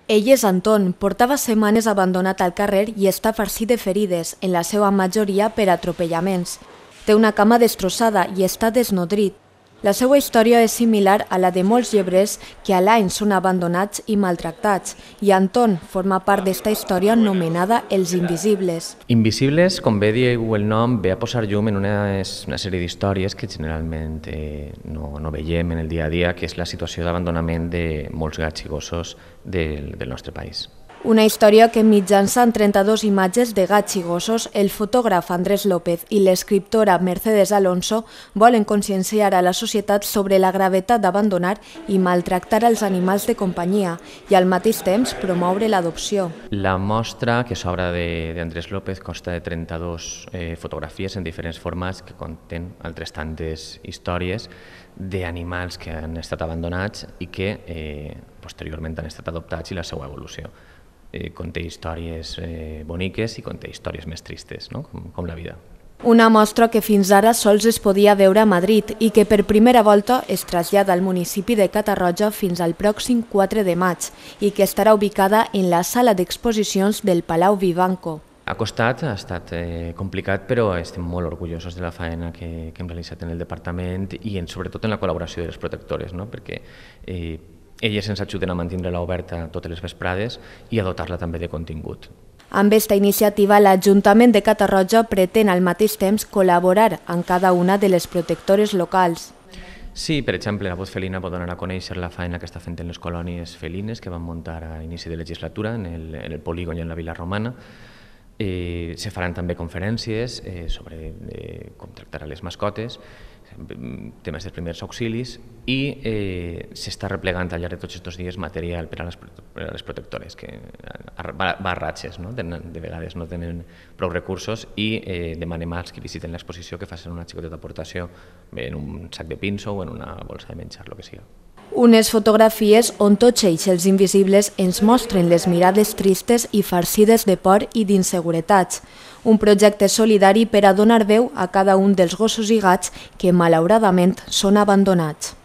Ell és Anton, portava setmanes abandonat al carrer i està farcit de ferides, en la seva majoria per atropellaments. Té una cama destrossada i està desnodrit. La seva història és similar a la de molts llebrers que a l'any són abandonats i maltractats, i Anton forma part d'esta història anomenada Els Invisibles. Invisibles, com bé diu el nom, ve a posar llum en una sèrie d'històries que generalment no veiem en el dia a dia, que és la situació d'abandonament de molts gats i gossos del nostre país. Una història que mitjançant 32 imatges de gats i gossos, el fotògraf Andrés López i l'escriptora Mercedes Alonso volen conscienciar a la societat sobre la gravetat d'abandonar i maltractar els animals de companyia i al mateix temps promoure l'adopció. La mostra que s'obre d'Andrés López consta de 32 fotografies en diferents formats que conten altres tantes històries d'animals que han estat abandonats i que posteriorment han estat adoptats i la seva evolució. Conté històries boniques i conté històries més tristes, no? com la vida. Una mostra que fins ara sols es podia veure a Madrid i que per primera volta es trasllada al municipi de Catarroja fins al pròxim 4 de maig i que estarà ubicada en la sala d'exposicions del Palau Vivanco. Ha estat complicat, però estem molt orgullosos de la feina que hem realitzat en el departament i sobretot en la col·laboració de les protectores, no? Perquè elles ens ajuden a mantenir-la oberta totes les vesprades i a dotar-la també de contingut. Amb aquesta iniciativa, l'Ajuntament de Catarroja pretén al mateix temps col·laborar amb cada una de les protectores locals. Sí, per exemple, la Voz Felina pot donar a conèixer la feina que està fent en les colònies felines que van muntar a inici de legislatura en el polígon i en la Vila Romana. Se faran també conferències sobre com tractar a les mascotes, temes dels primers auxilis i s'està replegant al llarg de tots aquests dies material per a les protectores que va a ratxes, no? De vegades no tenen prou recursos i demanem als que visiten l'exposició que facin una xicoteta aportació en un sac de pinso o en una bolsa de menjar, el que sigui. Unes fotografies on tots ells, els invisibles, ens mostren les mirades tristes i farcides de por i d'inseguretats. Un projecte solidari per a donar veu a cada un dels gossos i gats que, malauradament, són abandonats.